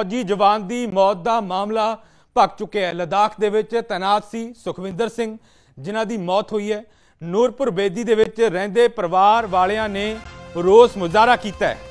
फौजी जवान की मौत का मामला भख चुके है। लद्दाख दे विच तैनात सी सुखविंदर सिंह जिन्हां दी मौत हुई है। नूरपुर बेदी दे विच रहिंदे परिवार वालियां ने रोस मुजाहरा कीता है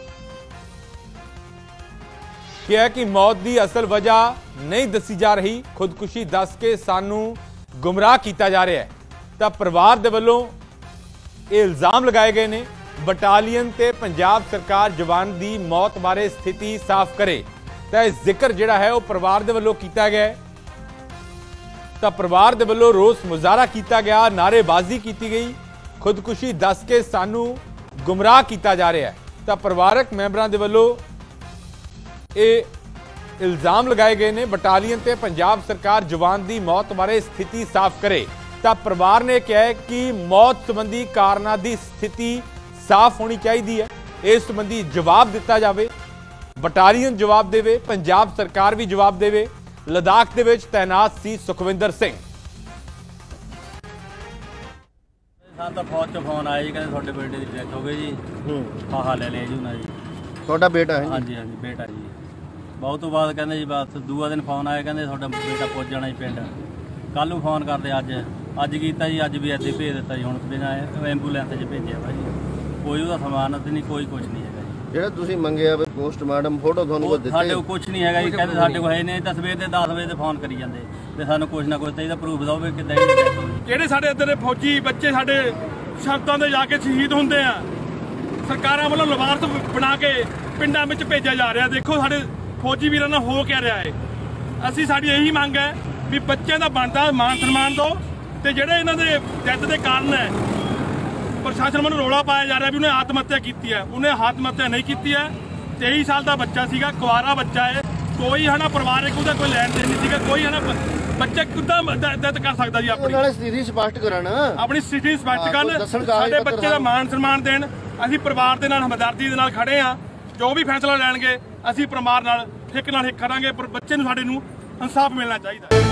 कि मौत की असल वजह नहीं दसी जा रही, खुदकुशी दस के सानू गुमराह किया जा रहा है। तो परिवार दे वल्लों ये इल्जाम लगाए गए ने बटालियन ते पंजाब सरकार जवान की मौत बारे स्थिति साफ करे। तो जिक्र जिहड़ा है वह परिवार दे वल्लों किया गया है। तो परिवार दे वल्लों रोस मुजाहरा किया गया, नारेबाजी की गई, खुदकुशी दस के सानू गुमराह किया जा रहा है। तो परिवारक मैंबरां दे वल्लों ये इल्जाम लगाए गए ने बटालियन ते पंजाब सरकार जवान की मौत बारे स्थिति साफ करे। तो परिवार ने कहा है कि मौत संबंधी कारणों की स्थिति साफ होनी चाहिए है, इस संबंधी जवाब दिता जाए, बटालियन जवाब देवे, पंजाब सरकार भी जवाब देवे। लद्दाख दे विच तैनात सी सुखविंदर सिंह। तो फौज चो फोन आया जी, कहते थोड़े बेटे की डेथ हो गई जी, फाहा ले लिया जी उन्हें जी। ਤੁਹਾਡਾ बेटा है? हाँ जी हाँ जी बेटा जी। बहुत तो बाद कहते जी बस दूआ दिन फोन आया, कहते थोड़ा बेटा पहुँच जाना जी पिंड। कल नूं फोन करते अज किया जी, अज भी ऐसे भेज दिता जी। हुण बिना एंबूलेंस च भेजिया भाई, कोई उसका समानत नहीं, कोई कुछ नहीं है जी। ਜਿਹੜਾ ਤੁਸੀਂ ਮੰਗਿਆ ਪੋਸਟਮਾਰਟਮ ਫੋਟੋ ਤੁਹਾਨੂੰ ਕੋ ਦਿੱਤੇ? ਸਾਡੇ ਕੋਲ ਕੁਝ ਨਹੀਂ ਹੈਗਾ ਜੀ, ਕਹਿੰਦੇ ਸਾਡੇ ਕੋਲ ਹੈ ਨਹੀਂ। ਤਾਂ ਸਵੇਰ ਦੇ 10 ਵਜੇ ਤੇ ਫੋਨ ਕਰੀ ਜਾਂਦੇ ਵੀ ਸਾਨੂੰ ਕੁਝ ਨਾ ਕੁਝ ਚਾਹੀਦਾ, ਪ੍ਰੂਫ ਦਿਓ ਵੀ ਕਿੱਦਾਂ ਹੀ। ਜਿਹੜੇ ਸਾਡੇ ਇੱਧਰ ਦੇ ਫੌਜੀ ਬੱਚੇ ਸਾਡੇ ਸ਼ਰਤਾਂ ਦੇ ਜਾ ਕੇ ਸ਼ਹੀਦ ਹੁੰਦੇ ਆ, ਸਰਕਾਰਾਂ ਵੱਲੋਂ ਲਵਾਰਸ ਬਣਾ ਕੇ ਪਿੰਡਾਂ ਵਿੱਚ ਭੇਜਿਆ ਜਾ ਰਿਹਾ। ਦੇਖੋ ਸਾਡੇ ਫੌਜੀ ਵੀਰਾਂ ਨਾਲ ਹੋ ਕੇ ਰਿਹਾ ਹੈ। ਅਸੀਂ ਸਾਡੀ ਇਹੀ ਮੰਗ ਹੈ ਵੀ ਬੱਚਿਆਂ ਦਾ ਬਣਦਾ ਮਾਨ ਸਨਮਾਨ ਦਿਓ, ਤੇ ਜਿਹੜੇ ਇਹਨਾਂ ਦੇ ਡੈਥ ਦੇ ਕਾਰਨ ਹੈ ਪ੍ਰਸ਼ਾਸਨ ਵੱਲੋਂ ਰੌਲਾ ਪਾਇਆ ਜਾ ਰਿਹਾ ਵੀ ਉਹਨੇ ਆਤਮ ਹੱਤਿਆ ਕੀਤੀ ਹੈ। ਉਹਨੇ ਆਤਮ ਹੱਤਿਆ ਨਹੀਂ ਕੀਤੀ ਹੈ। 23 ਸਾਲ ਦਾ ਬੱਚਾ ਸੀਗਾ, ਕੁਆਰਾ ਬੱਚਾ ਹੈ। ਕੋਈ ਹਨਾ ਪਰਿਵਾਰਕ ਉਹਦਾ ਕੋਈ ਲੈਣ ਦੇਣ ਨਹੀਂ ਸੀਗਾ। ਕੋਈ ਹਨਾ ਬੱਚਾ ਕਿੱਦਾਂ ਡੈਥ ਕਰ ਸਕਦਾ ਜੀ? ਆਪਣੀ ਸਥਿਤੀ ਸਪਸ਼ਟ ਕਰਨ, ਆਪਣੀ ਸਥਿਤੀ ਸਪਸ਼ਟ ਕਰਨ, ਸਾਡੇ ਬੱਚੇ ਦਾ ਮਾਨ ਸਨਮਾਨ ਦੇਣ। ਅਸੀਂ ਪਰਿਵਾਰ ਦੇ ਨਾਲ ਹਮਦਰਦੀ ਦੇ ਨਾਲ ਖੜੇ ਹਾਂ। ਜੋ ਵੀ ਫੈਸਲਾ ਲੈਣਗੇ ਅਸੀਂ ਪਰਿਵਾਰ ਨਾਲ ਹਿੱਕ ਨਾਲ ਹਿੱਕ ਕਰਾਂਗੇ, ਪਰ ਬੱਚੇ ਨੂੰ ਸਾਡੇ ਨੂੰ ਇਨਸਾਫ ਮਿਲਣਾ ਚਾਹੀਦਾ।